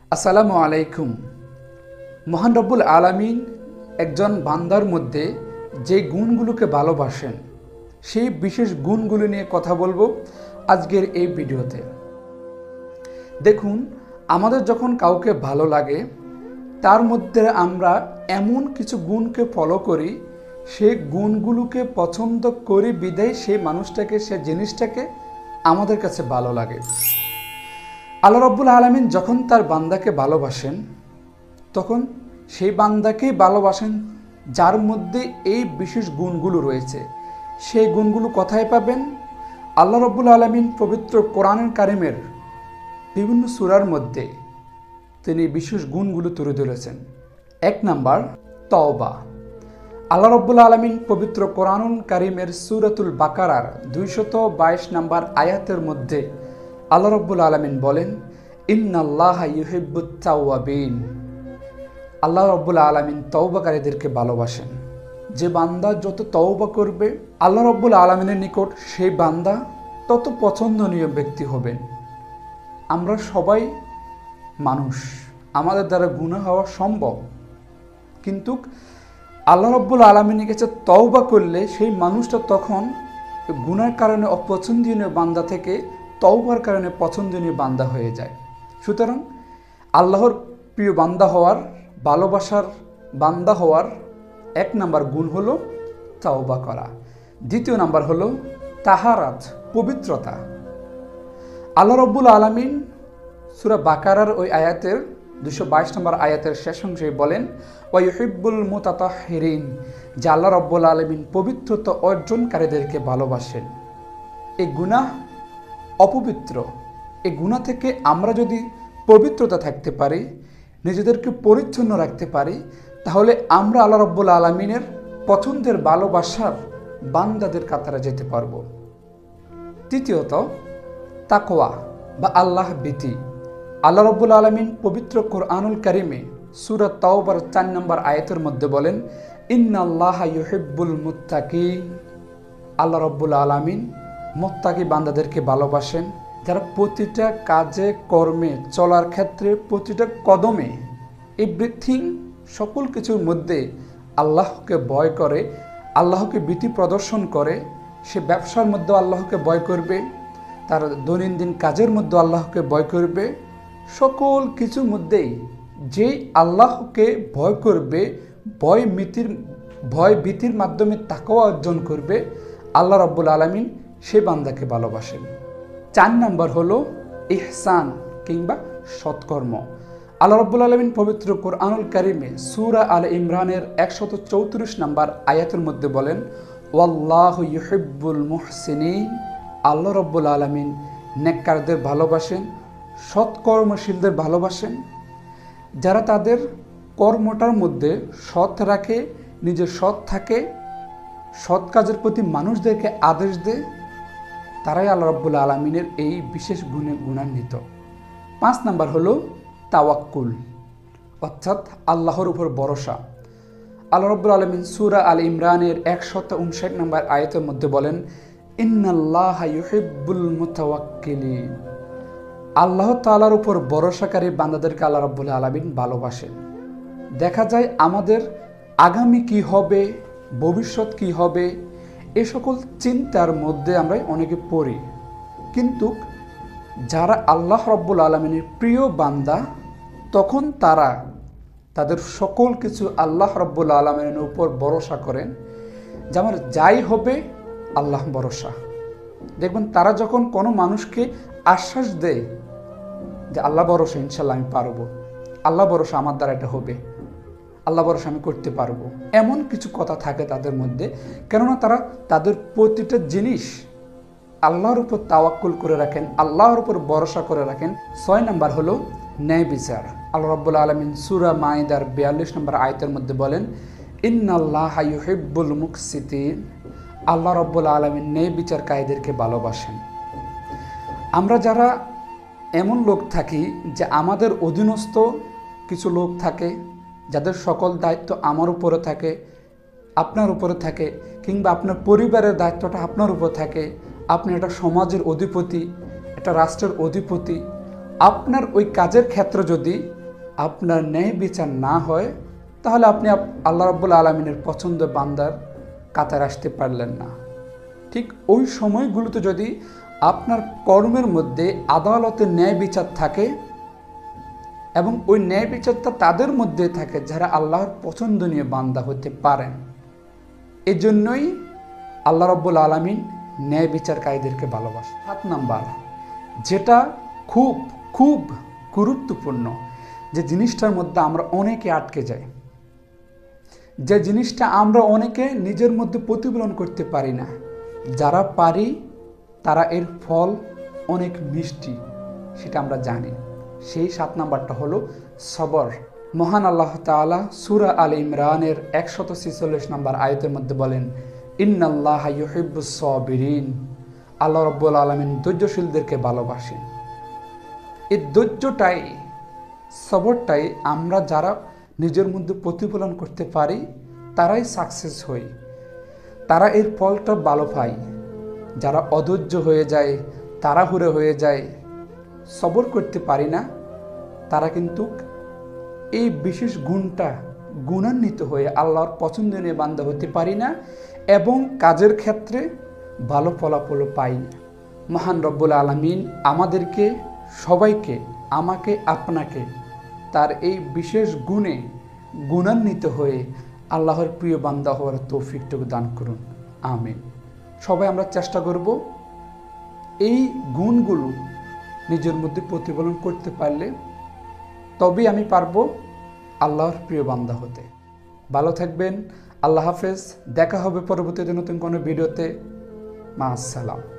আসসালামু আলাইকুম। মহান রব্বুল আলামিন একজন বান্দার মধ্যে যে গুণগুলোকে ভালোবাসেন সেই বিশেষ গুণগুলো নিয়ে কথা বলবো আজকের এই ভিডিওতে। দেখুন, আমাদের যখন কাউকে ভালো লাগে তার মধ্যে আমরা এমন কিছু গুণকে ফলো করি, সেই গুণগুলোকে পছন্দ করি বিদায় সেই মানুষটাকে, সে জিনিসটাকে আমাদের কাছে ভালো লাগে। আল্লাহ রব্বুল আলামিন যখন তার বান্দাকে ভালোবাসেন তখন সেই বান্দাকেই ভালোবাসেন যার মধ্যে এই বিশেষ গুণগুলো রয়েছে। সেই গুণগুলো কোথায় পাবেন? আল্লাহ রব্বুল আলামিন পবিত্র কোরআনুল কারীমের বিভিন্ন সূরার মধ্যে তিনি বিশেষ গুণগুলো তুলে ধরেছেন। 1 নাম্বার, তওবা। আল্লাহ রব্বুল আলামিন পবিত্র কোরআনুল কারীমের সূরাতুল বাকারার 222 নাম্বার আয়াতের মধ্যে আল্লাহ রব্বুল আলামিন বলেন, ইন্নাল্লাহা ইউহিব্বুত তাওয়াবিন। আল্লাহ রব্বুল আলামিন তওবাকারীদেরকে ভালোবাসেন। যে বান্দা যত তওবা করবে আল্লাহ রব্বুল আলামিনের নিকট সেই বান্দা তত পছন্দনীয় ব্যক্তি হবেন। আমরা সবাই মানুষ, আমাদের দ্বারা গুনাহ হওয়া সম্ভব, কিন্তু আল্লাহ রব্বুল আলামিনের কাছে তওবা করলে সেই মানুষটা তখন গুনার কারণে অপছন্দনীয় বান্দা থেকে তওবার কারণে পছন্দনীয় বান্দা হয়ে যায়। সুতরাং আল্লাহর প্রিয় বান্দা হওয়ার, ভালোবাসার বান্দা হওয়ার 1 নাম্বার গুণ হলো তওবা করা। 2 নাম্বার হলো তাহারাত, পবিত্রতা। আল্লাহ রব্বুল আলামিন সূরা বাকারার ওই আয়াতের 222 নম্বর আয়াতের শেষ অংশে বলেন, ওয়া ইউহিব্বুল মুতাতাহহিরিন, যে আল্লাহ রব্বুল আলামিন পবিত্রতা অর্জনকারীদেরকে ভালোবাসেন। এই গুনাহ অপবিত্র, এই গুনাহ থেকে আমরা যদি পবিত্রতা থাকতে পারি, নিজেদেরকে পরিচ্ছন্ন রাখতে পারি, তাহলে আমরা আল্লাহ রব্বুল আলামিনের পছন্দের ভালোবাসার বান্দাদের কাতারে যেতে পারব। 3য়ত, তাকওয়া বা আল্লাহ ভীতি। আল্লাহ রব্বুল আলামিন পবিত্র কোরআনুল কারীমে সূরা তাওবার 4 নম্বর আয়াতের মধ্যে বলেন, ইন্নাল্লাহা ইউহিব্বুল মুত্তাকিন। আল্লাহ রব্বুল আলামিন মুত্তাকি বান্দাদেরকে ভালোবাসেন, যারা প্রতিটা কাজে কর্মে, চলার ক্ষেত্রে, প্রতিটা কদমে, এভরিথিং, সকল কিছুর মধ্যে আল্লাহকে ভয় করে, আল্লাহকে ভীতি প্রদর্শন করে। সে ব্যবসার মধ্যে আল্লাহকে ভয় করবে, তার দৈনন্দিন কাজের মধ্যে আল্লাহকে ভয় করবে। সকল কিছুর মধ্যেই যেই আল্লাহকে ভয় করবে, ভয় ভীতির মাধ্যমে তাকওয়া অর্জন করবে, আল্লাহ রাব্বুল আলামিন সে বান্দাকে ভালোবাসেন। 4 নাম্বার হলো ইহসান কিংবা সৎকর্ম। আল্লাহ রাব্বুল আলামিন পবিত্র কোরআনুল কারীমে সূরা আলে ইমরানের 134 নম্বর আয়াতের মধ্যে বলেন, ওয়াল্লাহু ইউহিব্বুল মুহসিনিন। আল্লাহ রাব্বুল আলামিন নেককারদের ভালোবাসেন, সৎকর্মশীলদের ভালোবাসেন। যারা তাদের কর্মটার মধ্যে সৎ রাখে, নিজে সৎ থাকে, সৎ কাজের প্রতি মানুষদেরকে আদেশ দেয়, তারাই আল্লাহ রাব্বুল আলামিনের এই বিশেষ গুণে গুণান্বিত। 5 নাম্বার হলো তাওয়াক্কুল, অর্থাৎ আল্লাহর উপর ভরসা। আল্লাহ রাব্বুল আলামিন সূরা আলে ইমরানের 159 নম্বর আয়াতের মধ্যে বলেন, ইন্নাল্লাহা ইউহিব্বুল মুতাওয়াক্কিলিন। আল্লাহ তাআলার উপর ভরসাকারী বান্দাদেরকে আল্লাহ রাব্বুল আলামিন ভালোবাসেন। দেখা যায় আমাদের আগামী কি হবে, ভবিষ্যৎ কি হবে, এই সকল চিন্তার মধ্যে আমরা অনেকে পড়ি, কিন্তু যারা আল্লাহ রাব্বুল আলামিনের প্রিয় বান্দা তখন তারা তাদের সকল কিছু আল্লাহ রাব্বুল আলামিনের উপর ভরসা করেন। যেমন যাই হবে আল্লাহ ভরসা। দেখবেন তারা যখন কোনো মানুষকে আশ্বাস দেয় যে আল্লাহ ভরসা, ইনশাল্লাহ আমি পারবো, আল্লাহ ভরসা আমার দ্বারা এটা হবে, আল্লাহ ভরসা আমি করতে পারবো, এমন কিছু কথা থাকে তাদের মধ্যে। কেননা তারা তাদের প্রতিটা জিনিস আল্লাহর উপর তাওয়াক্কুল করে রাখেন, আল্লাহর উপর ভরসা করে রাখেন। 6 নাম্বার হলো ন্যায় বিচার। আল্লাহ রাব্বুল আলামিন সূরা মাইদার 42 নম্বর আয়াতের মধ্যে বলেন, ইন্নাল্লাহা ইউহিব্বুল মুকসিতিন। আল্লাহ রাব্বুল আলামিন ন্যায় বিচারকারীদেরকে ভালোবাসেন। আমরা যারা এমন লোক থাকি যে আমাদের অধীনস্থ কিছু লোক থাকে, যাদের সকল দায়িত্ব আমার উপরে থাকে, আপনার উপরে থাকে, কিংবা আপনার পরিবারের দায়িত্বটা আপনার উপর থাকে, আপনি একটা সমাজের অধিপতি, একটা রাষ্ট্রের অধিপতি, আপনার ওই কাজের ক্ষেত্রে যদি আপনার ন্যায় বিচার না হয়, তাহলে আপনি আল্লাহ রাব্বুল আলামিনের পছন্দ বান্দার কাতার আসতে পারলেন না। ঠিক ওই সময়গুলোতে যদি আপনার কর্মের মধ্যে আদালতের ন্যায় বিচার থাকে এবং ওই ন্যায় বিচারটা তাদের মধ্যে থাকে যারা আল্লাহর পছন্দনীয় বান্দা হতে পারেন, এজন্যই আল্লাহ রাব্বুল আলামিন ন্যায় বিচারকারীদেরকে ভালোবাসে। 7 নাম্বার, যেটা খুব খুব গুরুত্বপূর্ণ, যে জিনিসটার মধ্যে আমরা অনেকে আটকে যাই, যে জিনিসটা আমরা অনেকে নিজের মধ্যে প্রতিফলন করতে পারি না, যারা পারি তারা এর ফল অনেক মিষ্টি, সেটা আমরা জানি। সেই 7 নাম্বারটা হলো সবর। মহান আল্লাহ তাআলা সূরা আল ইমরানের 146 নম্বর আয়াতের মধ্যে বলেন, ইন্নাল্লাহা ইউহিব্বুস সাবিরিন। আল্লাহ রাব্বুল আলামিন ধৈর্যশীলদেরকে ভালোবাসেন। এই ধৈর্যটাই, সবরটাই আমরা যারা নিজের মধ্যে প্রতিফলন করতে পারি তারাই সাকসেস হই, তারা এর ফলটা ভালো পায়। যারা অধৈর্য হয়ে যায়, তাড়াহুড়ো হয়ে যায়, সবর করতে পারি না, তারা কিন্তু এই বিশেষ গুণটা গুণান্বিত হয়ে আল্লাহর পছন্দনীয় বান্দা হতে পারি না এবং কাজের ক্ষেত্রে ভালো ফলাফলও পাই না। মহান রব্বুল আলামিন আমাদেরকে সবাইকে, আমাকে আপনাকে তার এই বিশেষ গুণে গুণান্বিত হয়ে আল্লাহর প্রিয় বান্দা হওয়ার তৌফিকটুকু দান করুন, আমিন। সবাই আমরা চেষ্টা করব এই গুণগুলো নিজের মধ্যে প্রতিফলন করতে পারলে তবেই আমি পারবো আল্লাহর প্রিয় বান্দা হতে। ভালো থাকবেন, আল্লাহ হাফেজ। দেখা হবে পরবর্তীতে নতুন কোনো ভিডিওতে। মা আসসালাম।